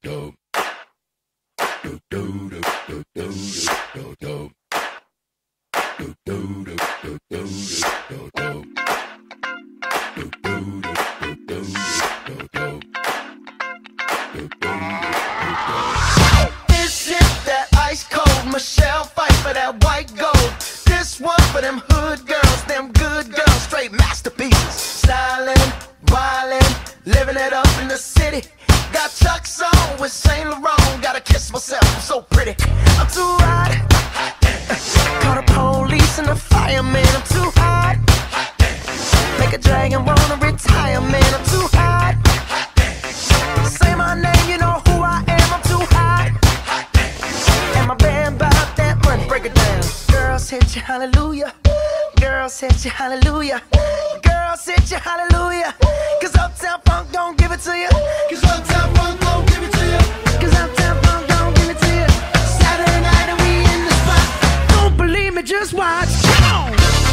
This is that ice cold Michelle fight for that white gold. This one for them hood girls, them good girls, straight masterpieces. Stylin', wildin', living it up in the city. Got Chuck's on with Saint Laurent. Gotta kiss myself, I'm so pretty. I'm too hot. Call the police and the fireman. I'm too hot. Make a dragon wanna retire, man. I'm too hot. Say my name, you know who I am. I'm too hot. And my band bought that money. Break it down. Girls hit you, hallelujah. Girls hit you, hallelujah. Girls hit you, hallelujah. Cause Uptown Funk don't give it to you. Cause Uptown Funk don't give it to you. Cause Uptown Funk don't give it to you. Saturday night and we in the spot. Don't believe me, just watch. Come on.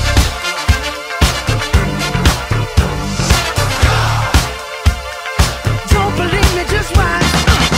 Don't believe me, just watch.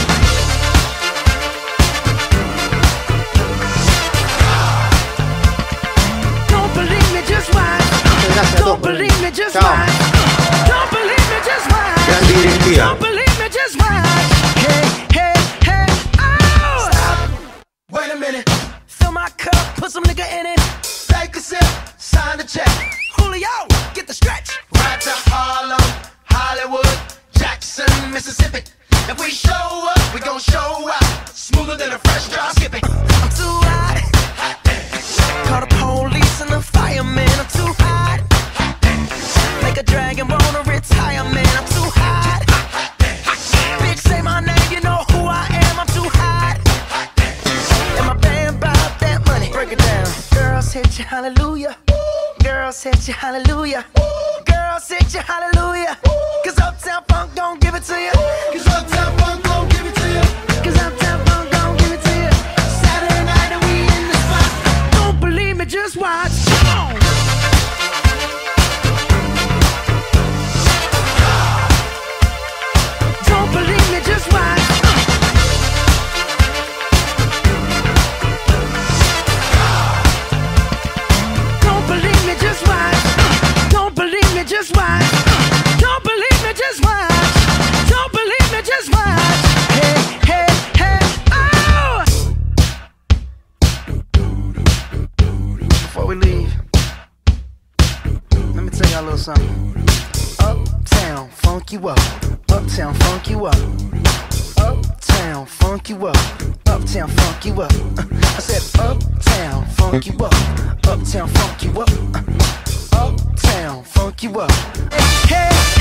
Don't believe me, just watch. Don't believe me, just watch. Don't believe me, just watch. Don't believe me, just watch. Hey, hey, hey, oh! Stop. Wait a minute. Fill my cup, put some nigga in it. Take a sip, sign the check. Julio, get the stretch. Right to Harlem, Hollywood, Jackson, Mississippi. If we show up, we gon' show out. Smoother than a fresh drop skipping. I'm too hot. Call the police and the fireman. I'm too hot. Make a dragon wanna retire, man. I'm too hot. Bitch, say my name, you know who I am. I'm too hot. And my band bought that money. Break it down. Girls hit you, hallelujah. Girls hit you, hallelujah. Girls hit you, hallelujah. Cause Uptown Funk don't give it to you. Cause Uptown Funk don't give it to you. Cause Uptown Funk don't give it to you. Saturday night and we in the spot. Don't believe me, just watch. Come on. Don't believe me, just watch. Don't believe me, just watch. Don't believe me, just watch. Don't believe me, just watch. Don't believe me, just watch. Hey, hey, hey, oh! Before we leave, let me tell y'all a little something. Uptown, funk you up. Uptown, funk you up. Uptown, funk you up. Uptown, funk you up. I said uptown, funk you up. Uptown, funk you up. Uptown, funk you up. Hey, hey.